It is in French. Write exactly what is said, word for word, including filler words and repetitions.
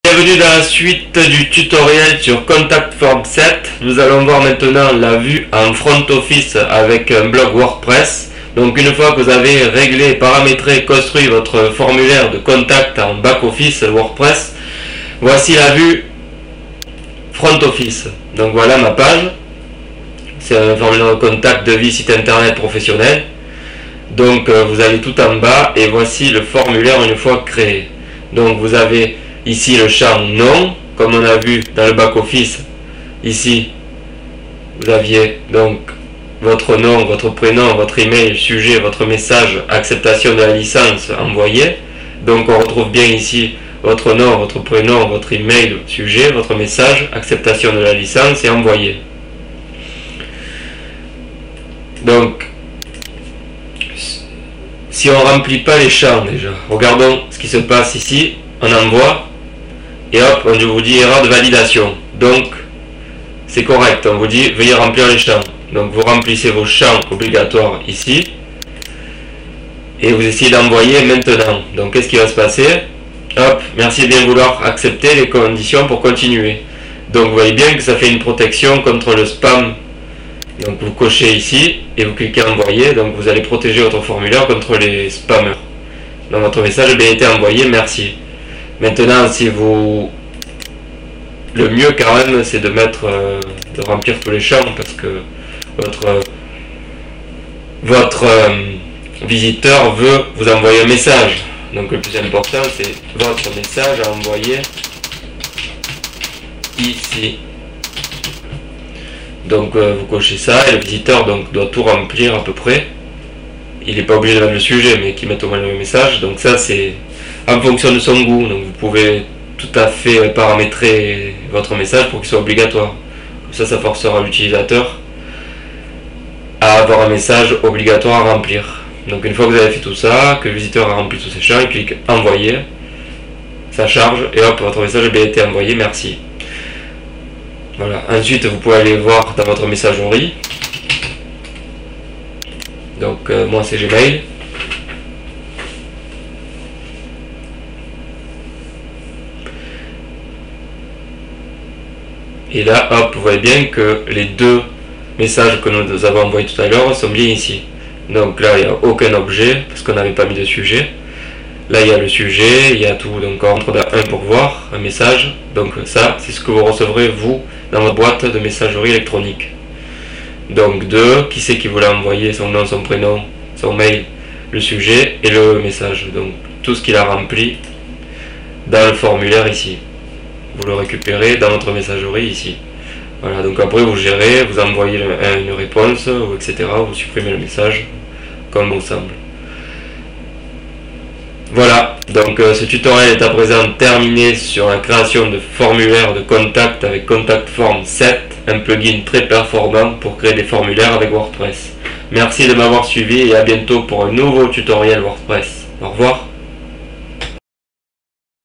Bienvenue dans la suite du tutoriel sur Contact Form sept. Nous allons voir maintenant la vue en front office avec un blog WordPress. Donc une fois que vous avez réglé, paramétré, construit votre formulaire de contact en back office WordPress, voici la vue front office. Donc voilà ma page. C'est un formulaire de contact, devis, site internet professionnel. Donc euh, vous allez tout en bas et voici le formulaire une fois créé. Donc vous avez ici le champ nom, comme on a vu dans le back office. Ici vous aviez donc votre nom, votre prénom, votre email, sujet, votre message, acceptation de la licence envoyée. Donc on retrouve bien ici votre nom, votre prénom, votre email, sujet, votre message, acceptation de la licence et envoyé. Donc si on ne remplit pas les champs déjà, regardons ce qui se passe ici. On envoie et hop, on vous dit erreur de validation. Donc c'est correct, on vous dit veuillez remplir les champs. Donc vous remplissez vos champs obligatoires ici et vous essayez d'envoyer maintenant. Donc qu'est-ce qui va se passer? Hop, merci de bien vouloir accepter les conditions pour continuer. Donc vous voyez bien que ça fait une protection contre le spam. Donc vous cochez ici et vous cliquez envoyer, donc vous allez protéger votre formulaire contre les spammers. Donc votre message a bien été envoyé, merci. Maintenant, si vous, le mieux quand même, c'est de mettre, euh, de remplir tous les champs parce que votre euh, votre euh, visiteur veut vous envoyer un message. Donc le plus important, c'est votre message à envoyer ici. Donc euh, vous cochez ça et le visiteur donc doit tout remplir à peu près. Il n'est pas obligé de mettre le sujet, mais qu'il mette au moins le message. Donc ça c'est en fonction de son goût. Donc vous pouvez tout à fait paramétrer votre message pour qu'il soit obligatoire. Comme ça, ça forcera l'utilisateur à avoir un message obligatoire à remplir. Donc une fois que vous avez fait tout ça, que le visiteur a rempli tous ses champs, il clique envoyer, ça charge et hop, votre message a bien été envoyé, merci. Voilà. Ensuite, vous pouvez aller voir dans votre messagerie. Donc, euh, moi, c'est Gmail. Et là, hop, vous voyez bien que les deux messages que nous avons envoyés tout à l'heure sont bien ici. Donc là, il n'y a aucun objet, parce qu'on n'avait pas mis de sujet. Là, il y a le sujet, il y a tout. Donc, on rentre dans un pour voir, un message. Donc, ça, c'est ce que vous recevrez, vous, dans votre boîte de messagerie électronique. Donc, deux, qui c'est qui vous l'a envoyé, son nom, son prénom, son mail, le sujet et le message. Donc, tout ce qu'il a rempli dans le formulaire ici. Vous le récupérez dans votre messagerie ici. Voilà, donc après, vous gérez, vous envoyez une réponse, et cetera. Vous supprimez le message, comme bon semble. Voilà, donc euh, ce tutoriel est à présent terminé sur la création de formulaires de contact avec Contact Form sept, un plugin très performant pour créer des formulaires avec WordPress. Merci de m'avoir suivi et à bientôt pour un nouveau tutoriel WordPress. Au revoir.